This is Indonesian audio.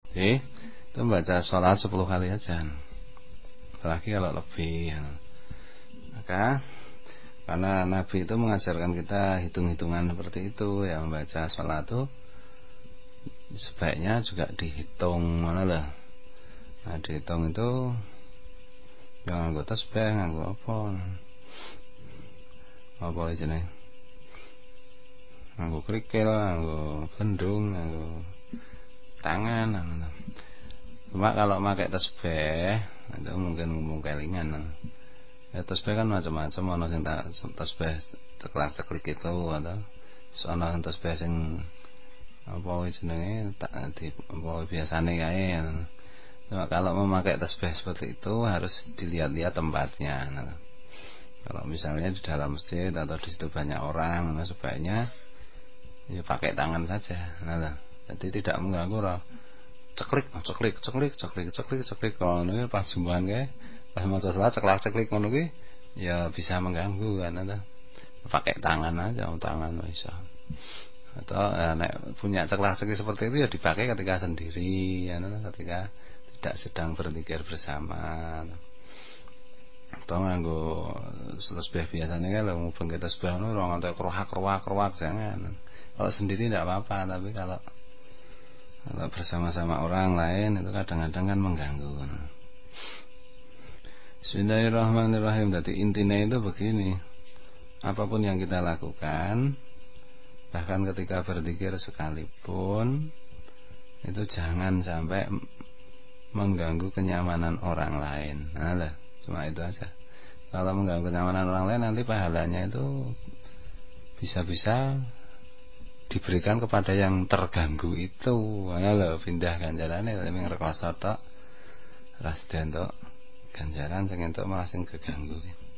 Oke, itu membaca sholat 10 kali aja. Apalagi kalau lebih ya. Maka karena Nabi itu mengajarkan kita hitung-hitungan seperti itu, ya membaca sholat itu sebaiknya juga dihitung, mana lah. Nah, dihitung itu yang nganggo tasbih, nganggo apa jenenge? Nganggo krikil, nganggo gendung, nganggo tangan. Cuma kalau pakai tasbih itu mungkin kelingan. Ya tasbih kan macam-macam, ana sing tasbih ceklak-ceklik itu atau ana sing tasbih sing apa jenenge tak di apa biasane kae. Nah, kalau memakai tasbih seperti itu harus dilihat-lihat tempatnya. Nah, kalau misalnya di dalam masjid atau di situ banyak orang, nah sebaiknya ya pakai tangan saja. Nah, jadi tidak mengganggu ceklik kalau ini pas jumbahan kae pas maca salat ceklak-ceklik ngono kuwi ya bisa mengganggu kan. Pakai tangan aja, tangan bisa. Atau nek punya ceklak-ceklik seperti itu ya dipakai ketika sendiri ya, ketika tidak sedang berzikir bersama. Atau nganggo tasbih biasanya kan lho mubeng tasbih ngono ora ngantek kroak jangan. Kalau sendiri tidak apa-apa, tapi kalau bersama-sama orang lain itu kadang-kadang kan mengganggu. Bismillahirrahmanirrahim. Jadi intinya itu begini, apapun yang kita lakukan, bahkan ketika berzikir sekalipun, itu jangan sampai mengganggu kenyamanan orang lain. Nah lah, cuma itu aja. Kalau mengganggu kenyamanan orang lain, nanti pahalanya itu bisa-bisa diberikan kepada yang terganggu itu. Mana lo pindah ganjarannya tapi ngerekoso tok rasden tok ganjaran sing entuk malah sing keganggu.